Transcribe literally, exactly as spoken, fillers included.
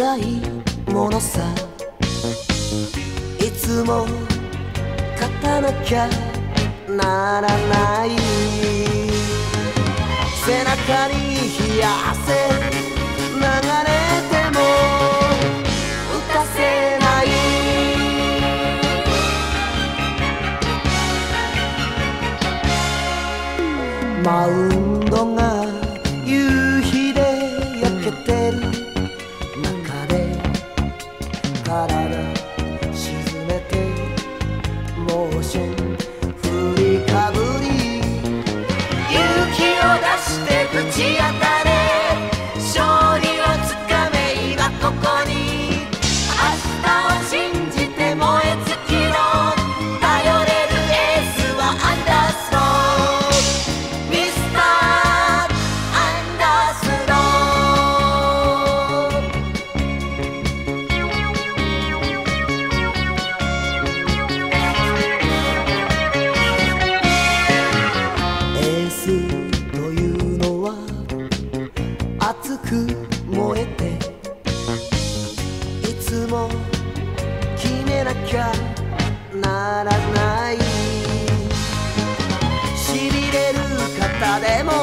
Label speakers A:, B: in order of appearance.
A: ないものさ。いつも勝たなきゃならない。背中に冷や汗流れても打たせない。マウンドが夕日で焼けてる中で体沈めてモーション振りかぶり勇気を出してぶち当たれ。勝利をつかめ今ここに。明日を信じて燃え尽きろ。頼れるエースはアンダースロー。ミスターアンダースロー。エースというのは熱く燃えていつも決めなきゃならない。しびれる方でも